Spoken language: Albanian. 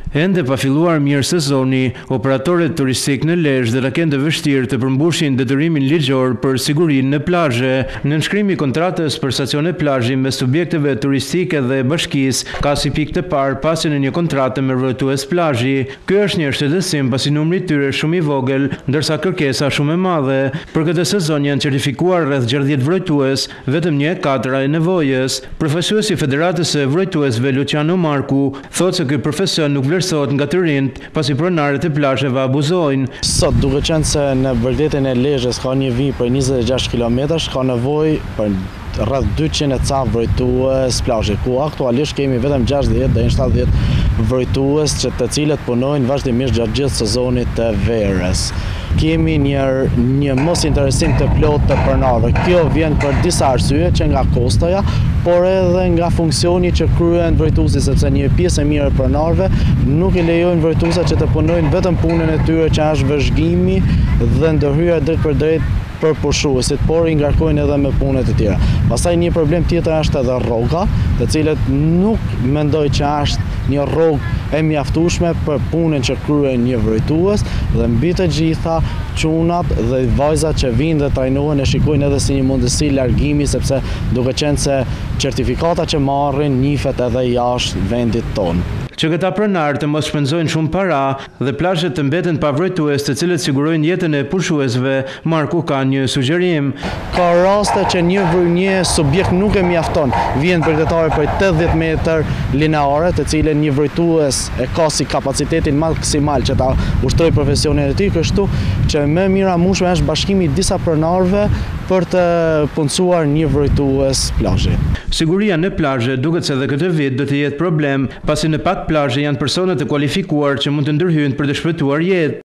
Ende pa filluar mirë sezoni, operatorët turistik në Lezhë dhe lakende vështirë të përmbushin detyrimin ligjor për sigurinë në plazhe. Në nënshkrimin e kontratës për stacione plazhi mes subjekteve turistike dhe bashkisë, ka si pikë të parë pasjen e një kontrate me vrojtues plazhi. Ky është një shtetësim pasi numri i tyre shumë i vogël, ndërsa kërkesa shumë e madhe. Për këtë sezon janë certifikuar rreth 60 vrojtues, vetëm 1/4 e nevojës. Profesuesi i Federatës së Vrojtuesve Luciano Marku thotë se ky profesion nuk vlerësohet nga të rinjt, pasi pronarët e plazheve abuzojnë. Sot, duke qenë se në vërtetën e Lezhës ka një vijim për 26 kilometrash, ka nevojë për rreth 200 e ca vrojtues plazhi, ku aktualisht kemi vetëm 60 deri në 70 vrojtues të cilët punojnë vazhdimisht gjatë gjithë sezonit të verës. Kemi një mos interesim të plot të pronarëve. Kjo vjen për disa arsye, që nga kostoja, por edhe nga funksioni që kryen vrojtuesi, sepse një pjesë e mirë e pronarëve nuk i lejojnë vrojtuesat që të punojnë vetëm punën e tyre që është vëzhgimi dhe ndërhyrja drejt për drejt për pushuesit, por i ngarkojnë edhe me punët e tjera. Pastaj një problem tjetër është edhe rroga, të cilët nuk mendoj që është një rrogë e mjaftueshme për punën që kryen një vrojtues, dhe mbi të gjitha çunat dhe vajzat që vinë dhe trajnohen e shikojnë edhe si një mundësi largimi, sepse duke qenë se certifikata që marrin njihet edhe jashtë vendit tonë. Që këta pronarë të mos shpenzojnë shumë para dhe plazhet të mbeten pa vrojtues të cilët sigurojnë jetën e pushuesve, Marku ka një sugjerim. Ka raste që një subjekt nuk e mjafton, vjen përkatare për 80 metër lineare, të cilën një vrojtues e ka si kapacitetin maksimal që ta ushtrojë profesionin e tij, kështu që më mira mushme është bashkimi i disa pronarëve për të punësuar një vrojtues plazhi. Siguria në plazhe duket se edhe këtë vit do të jetë problem, pasi në pak plazhe janë persona të kualifikuar që mund të ndërhyjnë për të shpëtuar jetë.